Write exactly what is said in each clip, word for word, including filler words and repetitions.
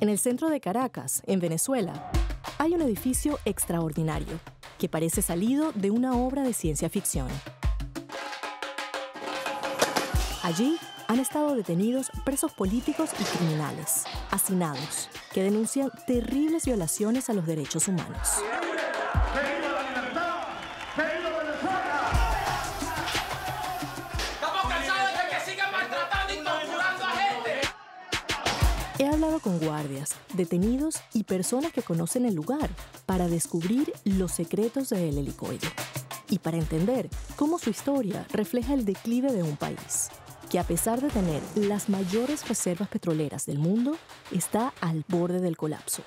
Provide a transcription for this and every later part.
En el centro de Caracas, en Venezuela, hay un edificio extraordinario que parece salido de una obra de ciencia ficción. Allí han estado detenidos presos políticos y criminales, hacinados, que denuncian terribles violaciones a los derechos humanos. He hablado con guardias, detenidos y personas que conocen el lugar para descubrir los secretos del helicoide y para entender cómo su historia refleja el declive de un país que, a pesar de tener las mayores reservas petroleras del mundo, está al borde del colapso.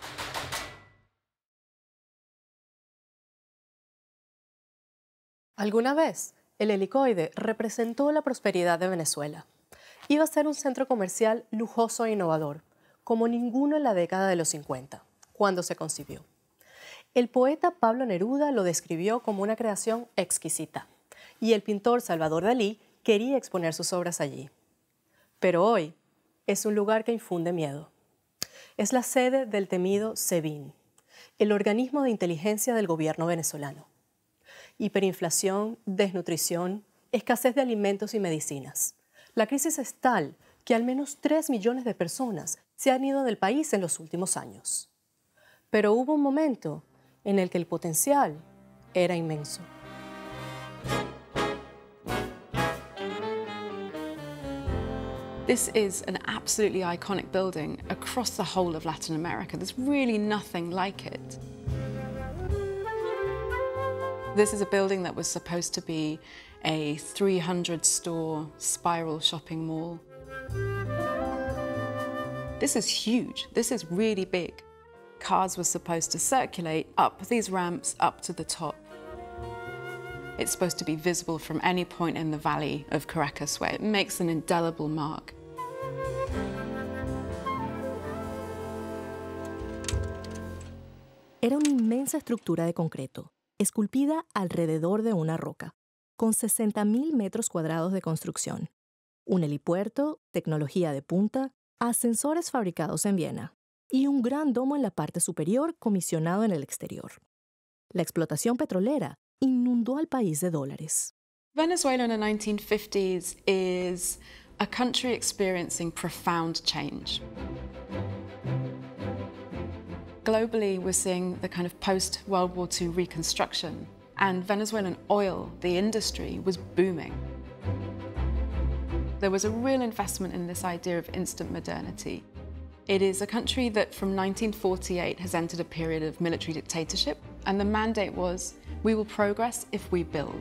Alguna vez, el helicoide representó la prosperidad de Venezuela. Iba a ser un centro comercial lujoso e innovador, como ninguno en la década de los cincuenta, cuando se concibió. El poeta Pablo Neruda lo describió como una creación exquisita, y el pintor Salvador Dalí quería exponer sus obras allí. Pero hoy es un lugar que infunde miedo. Es la sede del temido SEBIN, el organismo de inteligencia del gobierno venezolano. Hiperinflación, desnutrición, escasez de alimentos y medicinas. La crisis es tal que al menos tres millones de personas se han ido del país en los últimos años. Pero hubo un momento en el que el potencial era inmenso. This is an absolutely iconic building across the whole of Latin America. There's really nothing like it. This is a building that was supposed to be a three hundred store spiral shopping mall. This is huge. This is really big. Cars were supposed to circulate up these ramps up to the top. It's supposed to be visible from any point in the valley of Caracas, where it makes an indelible mark. Era una inmensa estructura de concreto, esculpida alrededor de una roca, con sesenta mil metros cuadrados de construcción. Un helipuerto, tecnología de punta, ascensores fabricados en Viena y un gran domo en la parte superior comisionado en el exterior. La explotación petrolera inundó al país de dólares. Venezuela in the nineteen fifties is a country experiencing profound change. Globally, we're seeing the kind of post-World War Two reconstruction, and Venezuelan oil, the industry, was booming. There was a real investment in this idea of instant modernity. It is a country that from nineteen forty-eight has entered a period of military dictatorship, and the mandate was, we will progress if we build.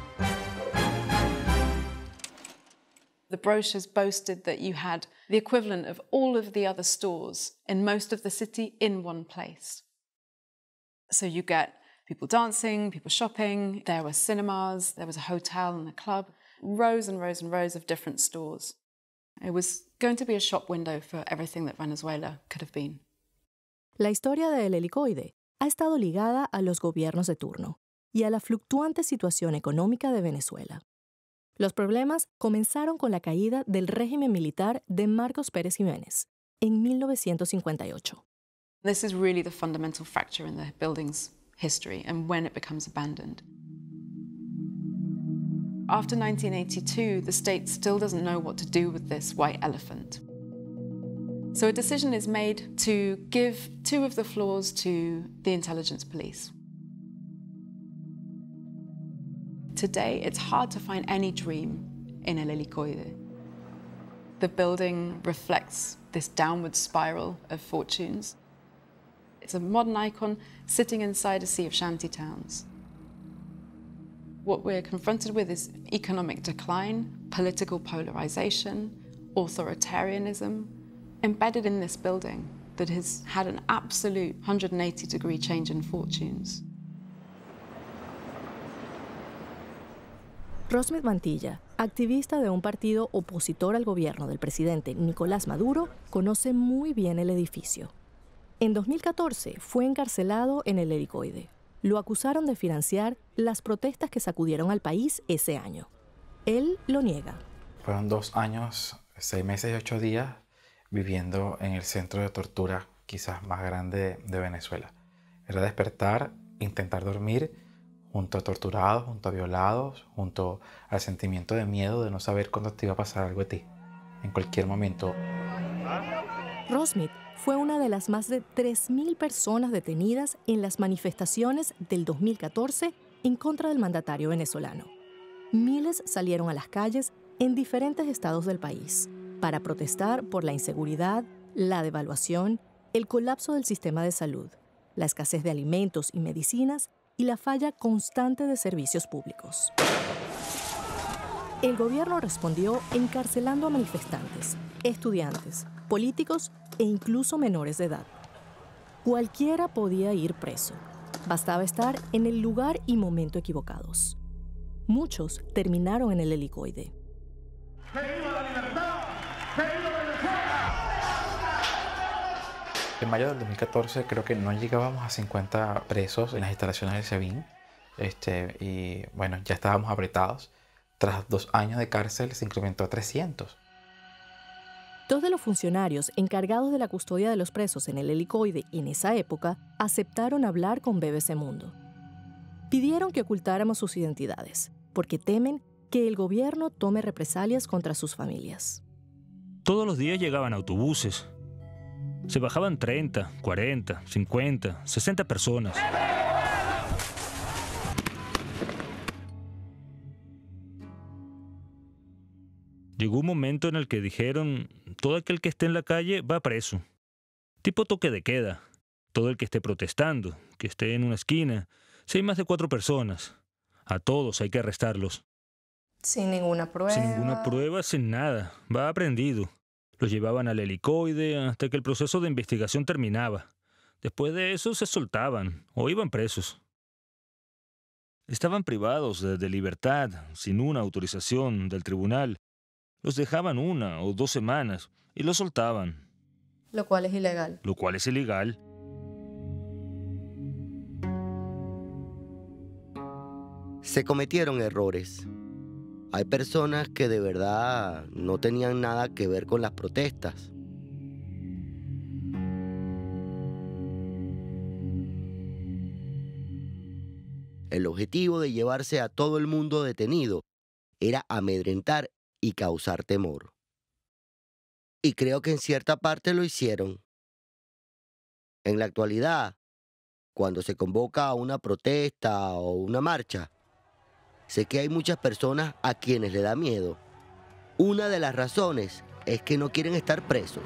The brochures boasted that you had the equivalent of all of the other stores in most of the city in one place. So you get people dancing, people shopping, there were cinemas, there was a hotel and a club, rows and rows and rows of different stores. It was going to be a shop window for everything that Venezuela could have been. La historia del helicoide ha estado ligada a los gobiernos de turno y a la fluctuante situación económica de Venezuela. Los problemas comenzaron con la caída del régimen militar de Marcos Pérez Jiménez en mil novecientos cincuenta y ocho. This is really the fundamental fracture in the building's history and when it becomes abandoned. After nineteen eighty-two, the state still doesn't know what to do with this white elephant. So a decision is made to give two of the floors to the intelligence police. Today, it's hard to find any dream in El Helicoide. The building reflects this downward spiral of fortunes. It's a modern icon sitting inside a sea of shanty towns. What we're confronted with is economic decline, political polarization, authoritarianism, embedded in this building that has had an absolute one hundred eighty degree change in fortunes. Rosmith Mantilla, activista de un partido opositor al gobierno del presidente Nicolás Maduro, conoce muy bien el edificio. En dos mil catorce fue encarcelado en el helicoide. Lo acusaron de financiar las protestas que sacudieron al país ese año. Él lo niega. Fueron dos años, seis meses y ocho días viviendo en el centro de tortura quizás más grande de Venezuela. Era despertar, intentar dormir junto a torturados, junto a violados, junto al sentimiento de miedo de no saber cuándo te iba a pasar algo a ti, en cualquier momento. Rosmith fue una de las más de tres mil personas detenidas en las manifestaciones del dos mil catorce en contra del mandatario venezolano. Miles salieron a las calles en diferentes estados del país para protestar por la inseguridad, la devaluación, el colapso del sistema de salud, la escasez de alimentos y medicinas y la falla constante de servicios públicos. El gobierno respondió encarcelando a manifestantes, estudiantes, políticos e incluso menores de edad. Cualquiera podía ir preso. Bastaba estar en el lugar y momento equivocados. Muchos terminaron en el helicoide. ¡Viva la libertad! ¡Viva Venezuela! En mayo del dos mil catorce creo que no llegábamos a cincuenta presos en las instalaciones del SEBIN. Este, y bueno, ya estábamos apretados. Tras dos años de cárcel se incrementó a trescientos. Dos de los funcionarios encargados de la custodia de los presos en el helicoide en esa época aceptaron hablar con B B C Mundo. Pidieron que ocultáramos sus identidades, porque temen que el gobierno tome represalias contra sus familias. Todos los días llegaban autobuses. Se bajaban treinta, cuarenta, cincuenta, sesenta personas. Llegó un momento en el que dijeron, todo aquel que esté en la calle va preso. Tipo toque de queda. Todo el que esté protestando, que esté en una esquina. Si hay más de cuatro personas, a todos hay que arrestarlos. Sin ninguna prueba. Sin ninguna prueba, sin nada. Va aprendido. Los llevaban al helicoide hasta que el proceso de investigación terminaba. Después de eso se soltaban o iban presos. Estaban privados de, de libertad, sin una autorización del tribunal. Los dejaban una o dos semanas y los soltaban. Lo cual es ilegal. Lo cual es ilegal. Se cometieron errores. Hay personas que de verdad no tenían nada que ver con las protestas. El objetivo de llevarse a todo el mundo detenido era amedrentar y causar temor. Y creo que en cierta parte lo hicieron. En la actualidad, cuando se convoca a una protesta o una marcha, sé que hay muchas personas a quienes le da miedo. Una de las razones es que no quieren estar presos.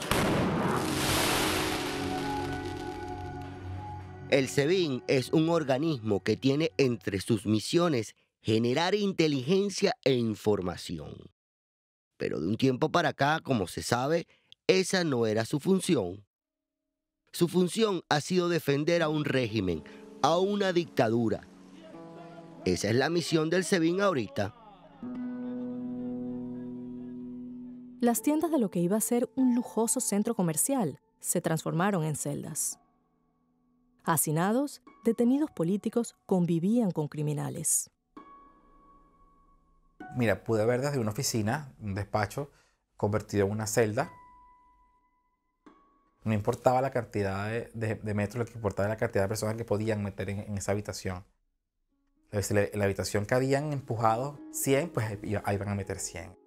El SEBIN es un organismo que tiene entre sus misiones generar inteligencia e información. Pero de un tiempo para acá, como se sabe, esa no era su función. Su función ha sido defender a un régimen, a una dictadura. Esa es la misión del SEBIN ahorita. Las tiendas de lo que iba a ser un lujoso centro comercial se transformaron en celdas. Hacinados, detenidos políticos convivían con criminales. Mira, pude ver desde una oficina, un despacho, convertido en una celda. No importaba la cantidad de, de, de metros, lo que importaba era la cantidad de personas que podían meter en, en esa habitación. Si la, la habitación que habían empujado cien, pues ahí van a meter cien.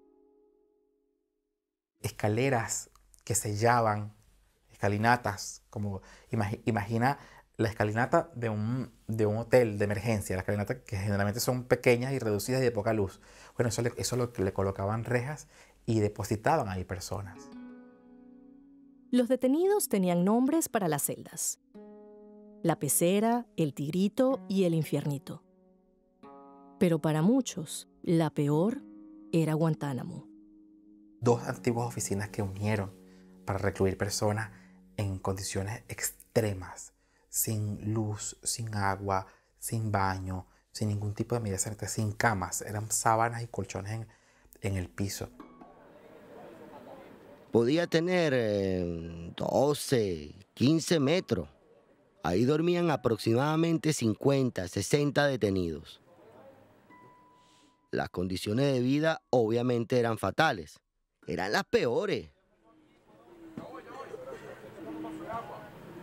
Escaleras que sellaban, escalinatas, como imagi, imagina la escalinata de un, de un hotel de emergencia, las escalinatas que generalmente son pequeñas y reducidas y de poca luz. Bueno, eso, le, eso lo que le colocaban rejas y depositaban ahí personas. Los detenidos tenían nombres para las celdas: La Pecera, El Tigrito y El Infiernito. Pero para muchos, la peor era Guantánamo. Dos antiguas oficinas que unieron para recluir personas en condiciones extremas, sin luz, sin agua, sin baño, sin ningún tipo de medida sanitaria, sin camas. Eran sábanas y colchones en, en el piso. Podía tener eh, doce, quince metros. Ahí dormían aproximadamente cincuenta, sesenta detenidos. Las condiciones de vida obviamente eran fatales. Eran las peores.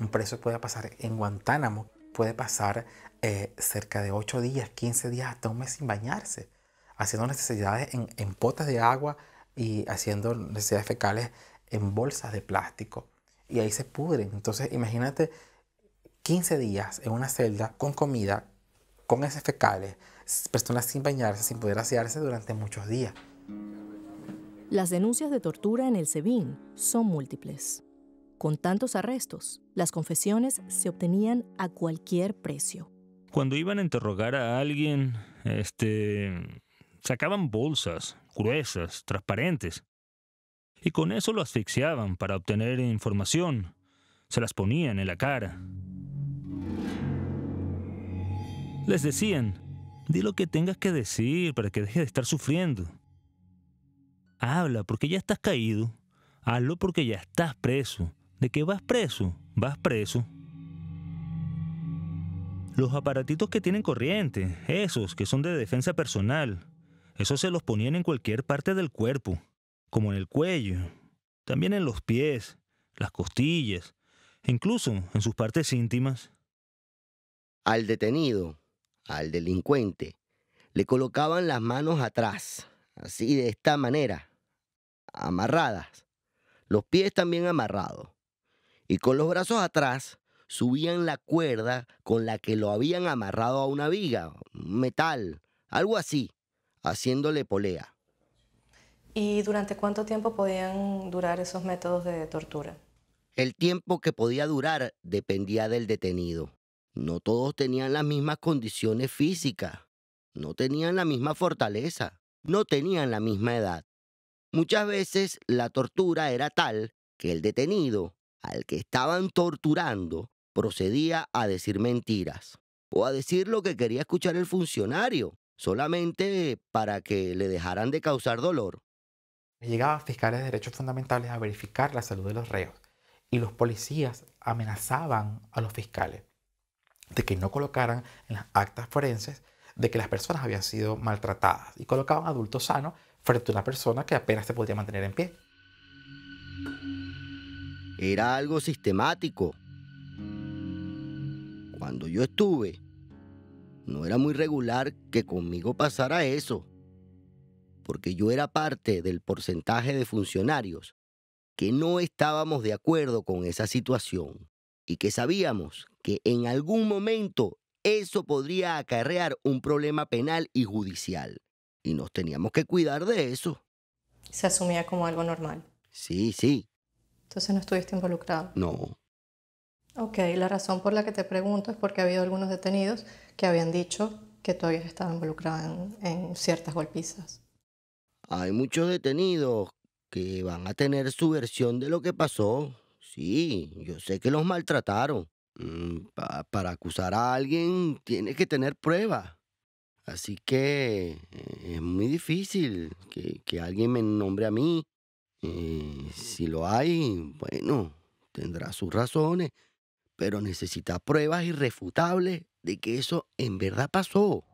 Un preso puede pasar en Guantánamo, puede pasar eh, cerca de ocho días, quince días, hasta un mes sin bañarse, haciendo necesidades en, en potas de agua y haciendo necesidades fecales en bolsas de plástico. Y ahí se pudren. Entonces imagínate quince días en una celda con comida, con heces fecales, personas sin bañarse, sin poder asearse durante muchos días. Las denuncias de tortura en el SEBIN son múltiples. Con tantos arrestos, las confesiones se obtenían a cualquier precio. Cuando iban a interrogar a alguien, este, sacaban bolsas gruesas, transparentes, y con eso lo asfixiaban para obtener información. Se las ponían en la cara. Les decían, di lo que tengas que decir para que dejes de estar sufriendo. Habla porque ya estás caído. Hazlo porque ya estás preso. ¿De qué vas preso? Vas preso. Los aparatitos que tienen corriente, esos que son de defensa personal, esos se los ponían en cualquier parte del cuerpo, como en el cuello, también en los pies, las costillas, e incluso en sus partes íntimas. Al detenido, al delincuente, le colocaban las manos atrás, así de esta manera, amarradas, los pies también amarrados, y con los brazos atrás subían la cuerda con la que lo habían amarrado a una viga, un metal, algo así, haciéndole polea. ¿Y durante cuánto tiempo podían durar esos métodos de tortura? El tiempo que podía durar dependía del detenido. No todos tenían las mismas condiciones físicas, no tenían la misma fortaleza, no tenían la misma edad. Muchas veces la tortura era tal que el detenido, al que estaban torturando, procedía a decir mentiras o a decir lo que quería escuchar el funcionario, solamente para que le dejaran de causar dolor. Llegaban fiscales de derechos fundamentales a verificar la salud de los reos y los policías amenazaban a los fiscales de que no colocaran en las actas forenses de que las personas habían sido maltratadas y colocaban adultos sanos frente a una persona que apenas se podía mantener en pie. Era algo sistemático. Cuando yo estuve, no era muy regular que conmigo pasara eso, porque yo era parte del porcentaje de funcionarios que no estábamos de acuerdo con esa situación y que sabíamos que en algún momento eso podría acarrear un problema penal y judicial, y nos teníamos que cuidar de eso. Se asumía como algo normal. Sí, sí. Entonces no estuviste involucrado. No. Ok, la razón por la que te pregunto es porque ha habido algunos detenidos que habían dicho que tú habías estado involucrado en, en ciertas golpizas. Hay muchos detenidos que van a tener su versión de lo que pasó. Sí, yo sé que los maltrataron. Mm, pa- para acusar a alguien tienes que tener pruebas. Así que eh, es muy difícil que, que alguien me nombre a mí. Eh, si lo hay, bueno, tendrá sus razones, pero necesita pruebas irrefutables de que eso en verdad pasó.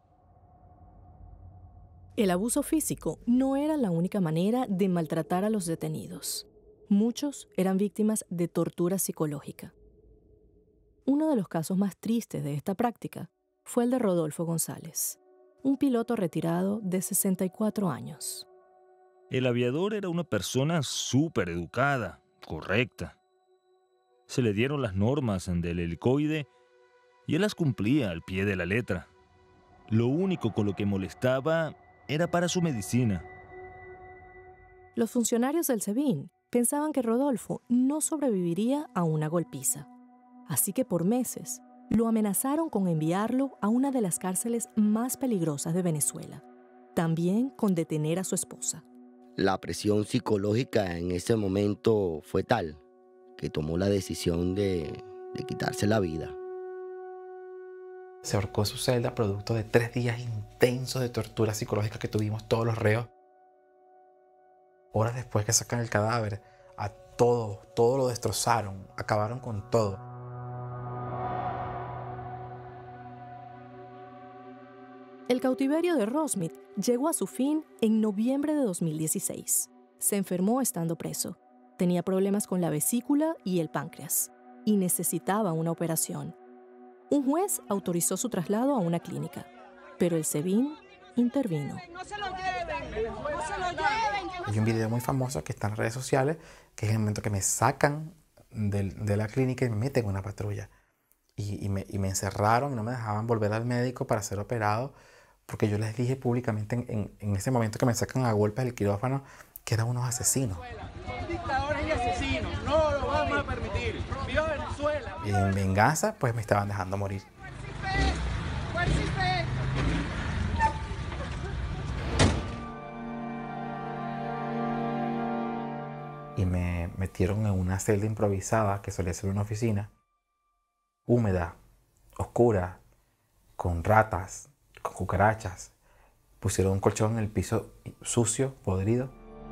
El abuso físico no era la única manera de maltratar a los detenidos. Muchos eran víctimas de tortura psicológica. Uno de los casos más tristes de esta práctica fue el de Rodolfo González, un piloto retirado de sesenta y cuatro años. El aviador era una persona súper educada, correcta. Se le dieron las normas del helicoide y él las cumplía al pie de la letra. Lo único con lo que molestaba era para su medicina. Los funcionarios del SEBIN pensaban que Rodolfo no sobreviviría a una golpiza. Así que por meses lo amenazaron con enviarlo a una de las cárceles más peligrosas de Venezuela. También con detener a su esposa. La presión psicológica en ese momento fue tal que tomó la decisión de, de quitarse la vida. Se ahorcó en su celda producto de tres días intensos de tortura psicológica que tuvimos todos los reos. Horas después que sacan el cadáver, a todo, todo lo destrozaron, acabaron con todo. El cautiverio de Rosmith llegó a su fin en noviembre de dos mil dieciséis. Se enfermó estando preso. Tenía problemas con la vesícula y el páncreas. y necesitaba una operación. Un juez autorizó su traslado a una clínica, pero el SEBIN intervino. ¡No se lo lleven! ¡No se lo lleven! Hay un video muy famoso que está en redes sociales, que es el momento que me sacan del, de la clínica y me meten en una patrulla. Y, y, me, y me encerraron y no me dejaban volver al médico para ser operado, porque yo les dije públicamente en, en, en ese momento que me sacan a golpes del quirófano que eran unos asesinos. Son dictadores y asesinos, no lo vamos a permitir. ¡Viva Venezuela! Y en venganza, pues me estaban dejando morir. Y me metieron en una celda improvisada que solía ser una oficina, húmeda, oscura, con ratas, con cucarachas. Pusieron un colchón en el piso sucio, podrido.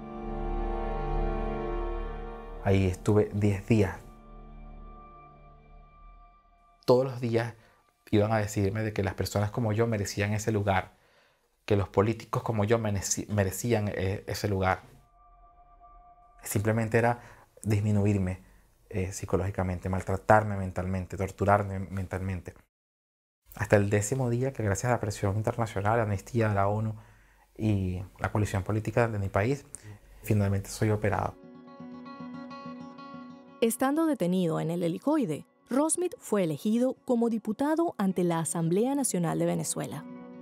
Ahí estuve diez días. Todos los días iban a decirme de que las personas como yo merecían ese lugar, que los políticos como yo merecían ese lugar. Simplemente era disminuirme eh, psicológicamente, maltratarme mentalmente, torturarme mentalmente. Hasta el décimo día que, gracias a la presión internacional, la amnistía de la ONU y la coalición política de mi país, finalmente soy operado. Estando detenido en el Helicoide, Rosmith fue elegido como diputado ante la Asamblea Nacional de Venezuela.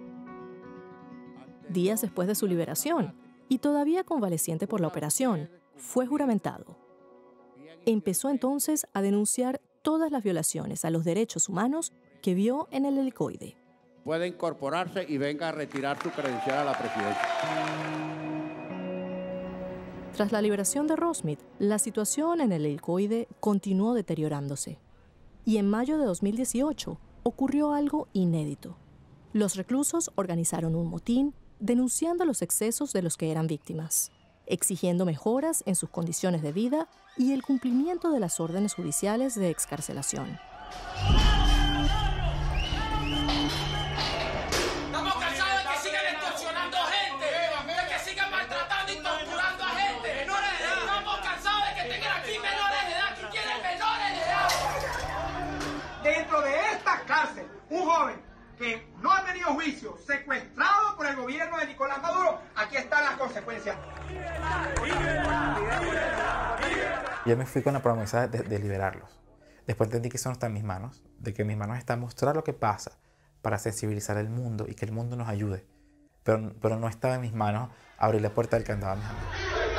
Días después de su liberación, y todavía convaleciente por la operación, fue juramentado. Empezó entonces a denunciar todas las violaciones a los derechos humanos que vio en el Helicoide. Puede incorporarse y venga a retirar su credencial a la presidencia. Tras la liberación de Rosmith, la situación en el Helicoide continuó deteriorándose. Y en mayo de dos mil dieciocho ocurrió algo inédito. Los reclusos organizaron un motín denunciando los excesos de los que eran víctimas, exigiendo mejoras en sus condiciones de vida y el cumplimiento de las órdenes judiciales de excarcelación. Estamos cansados de que sigan extorsionando gente, de que sigan maltratando y torturando a gente. Menores de edad. Estamos cansados de que tengan aquí menores de edad, que quieren menores de edad. Dentro de esta cárcel, un joven que no ha tenido juicio, secuestrado por el gobierno de Nicolás Maduro, aquí están las consecuencias. Yo me fui con la promesa de, de liberarlos. Después entendí que eso no está en mis manos, de que en mis manos está mostrar lo que pasa para sensibilizar al mundo y que el mundo nos ayude. Pero, pero no estaba en mis manos abrir la puerta del candado a mis amigos.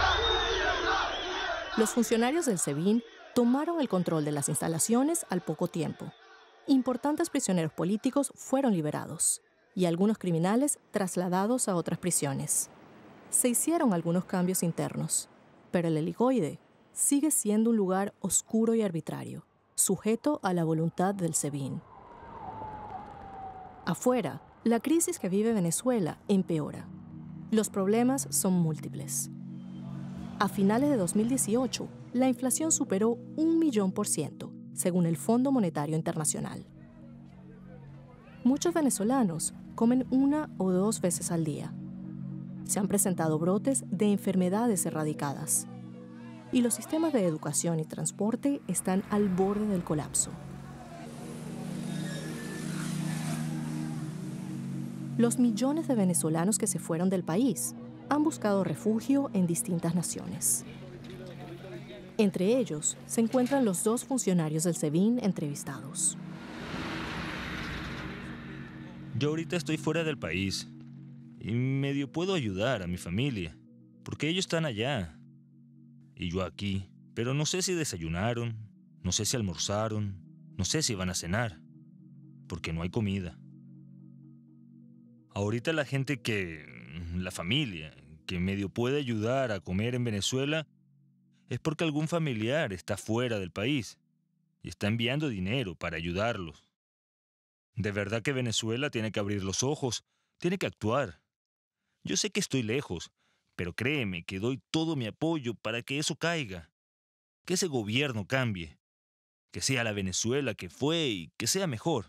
Los funcionarios del SEBIN tomaron el control de las instalaciones al poco tiempo. Importantes prisioneros políticos fueron liberados y algunos criminales trasladados a otras prisiones. Se hicieron algunos cambios internos, pero el Helicoide sigue siendo un lugar oscuro y arbitrario, sujeto a la voluntad del SEBIN. Afuera, la crisis que vive Venezuela empeora. Los problemas son múltiples. A finales de dos mil dieciocho, la inflación superó un millón por ciento, según el Fondo Monetario Internacional. Muchos venezolanos comen una o dos veces al día. Se han presentado brotes de enfermedades erradicadas. Y los sistemas de educación y transporte están al borde del colapso. Los millones de venezolanos que se fueron del país han buscado refugio en distintas naciones. Entre ellos se encuentran los dos funcionarios del SEBIN entrevistados. Yo ahorita estoy fuera del país y medio puedo ayudar a mi familia, porque ellos están allá y yo aquí, pero no sé si desayunaron, no sé si almorzaron, no sé si van a cenar, porque no hay comida. Ahorita la gente que, la familia, que medio puede ayudar a comer en Venezuela es porque algún familiar está fuera del país y está enviando dinero para ayudarlos. De verdad que Venezuela tiene que abrir los ojos, tiene que actuar. Yo sé que estoy lejos, pero créeme que doy todo mi apoyo para que eso caiga, que ese gobierno cambie, que sea la Venezuela que fue y que sea mejor.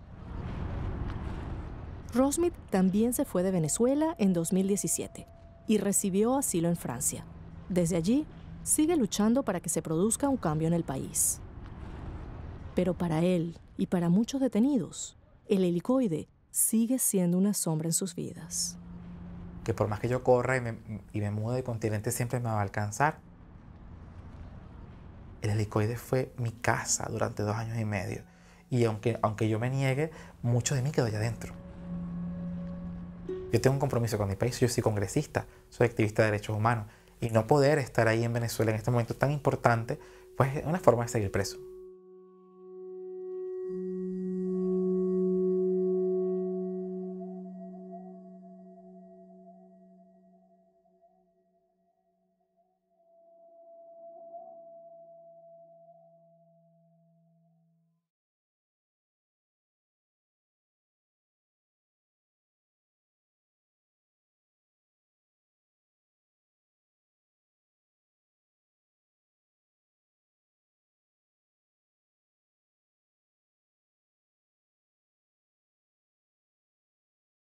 Rosmith también se fue de Venezuela en dos mil diecisiete y recibió asilo en Francia. Desde allí, sigue luchando para que se produzca un cambio en el país. Pero para él y para muchos detenidos, el helicoide sigue siendo una sombra en sus vidas. Que por más que yo corra y me, y me mude de continente, siempre me va a alcanzar. El helicoide fue mi casa durante dos años y medio. Y aunque, aunque yo me niegue, mucho de mí quedó allá adentro. Yo tengo un compromiso con mi país, yo soy congresista, soy activista de derechos humanos. Y no poder estar ahí en Venezuela en este momento tan importante, pues es una forma de seguir preso.